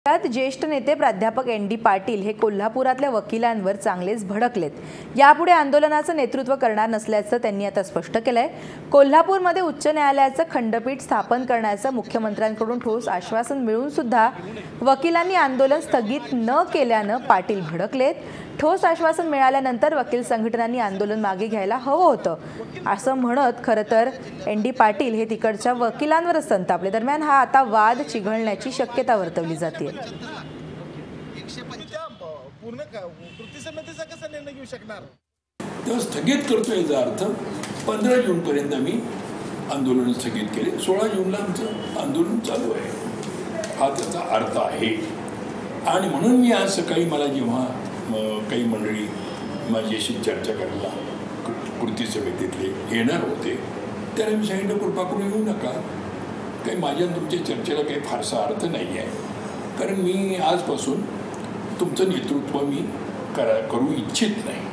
त्यात ज्येष्ठ नेते प्राध्यापक ND पाटील हे कोल्हापुरातल्या वकिलांवर चांगलेच भडकलेत। यापुढे आंदोलनाचं नेतृत्व करणार नसल्याचं त्यांनी आता स्पष्ट केलंय। कोल्हापूरमध्ये उच्च न्यायालयाचं खंडपीठ स्थापन करण्याचं मुख्यमंत्र्यांकडून ठोस आश्वासन मिळून सुद्धा वकिलांनी आंदोलन स्थगित न केल्यानं पाटील भडकलेत। ठोस आश्वासन मिळाल्यानंतर वकील संघटनांनी आंदोलन मागे घ्यायला हवं होतं असं म्हणत खरं तर ND पाटील हे तिकडच्या वकिलांवरच संतापले। दरम्यान हा आता वाद चिघळण्याची शक्यता वर्तवली जाते। स्थगित करतोय याचा अर्थ 15 जून पर्यंत आम्ही आंदोलन स्थगित केले। 16 जूनला आमचं आंदोलन चालू आहे, हा त्याचा अर्थ आहे। आणि म्हणून मी आज सकाळी मला जेव्हा काही मंडळी माझ्याशी चर्चा करायला कृती समितीतले येणार होते त्याला मी सांगितलं, कृपा करून येऊ नका, काही माझ्या तुमच्या चर्चेला काही फारसा अर्थ नाही आहे, कारण मी आजपासून तुमचं नेतृत्व मी करू इच्छित नाही।